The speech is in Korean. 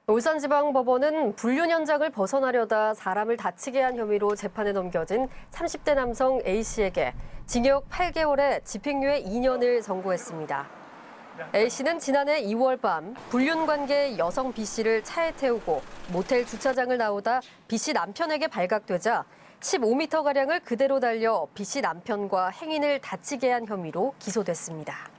울산지방법원은 불륜 현장을 벗어나려다 사람을 다치게 한 혐의로 재판에 넘겨진 30대 남성 A씨에게 징역 8개월에 집행유예 2년을 선고했습니다. A씨는 지난해 2월 밤 불륜 관계의 여성 B씨를 차에 태우고 모텔 주차장을 나오다 B씨 남편에게 발각되자 15m가량을 그대로 달려 B씨 남편과 행인을 다치게 한 혐의로 기소됐습니다.